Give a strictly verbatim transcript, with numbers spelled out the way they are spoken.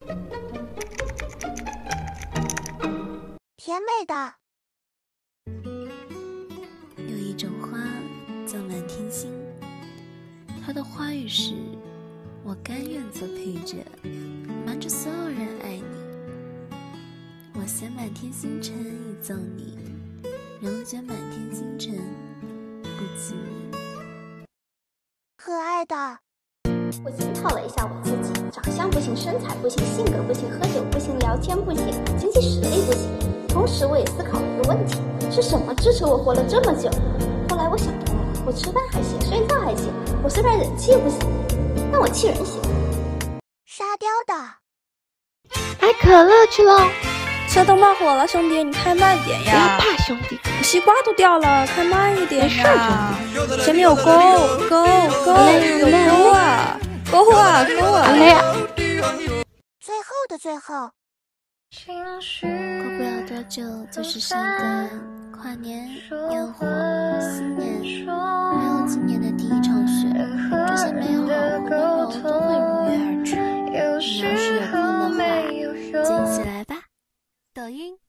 甜美的。 有一种花叫满天星，它的花语是：我甘愿做配角，瞒着所有人爱你。我衔满天星辰以赠你，仍觉满天星辰不及你。 可爱的。 我检讨了一下我自己，长相不行，身材不行，性格不行，喝酒不行，聊天不行，经济实力不行。同时我也思考了一个问题，是什么支持我活了这么久？后来我想通了，我吃饭还行，睡觉还行，我虽然人气不行，但我气人行。 沙雕的。 买可乐去喽！ 车都冒火了，兄弟，你开慢点呀！ 不要怕，兄弟， 西瓜都掉了，开慢一点呀！前面有沟沟沟，有沟啊，沟啊沟啊！ 好嘞呀！ 最后的最后， 过不了多久就是是一个跨年、烟火、新年，还有今年的第一场雪，这些美好和温柔都会如约而至。你要是有空的话，就一起来吧。抖音。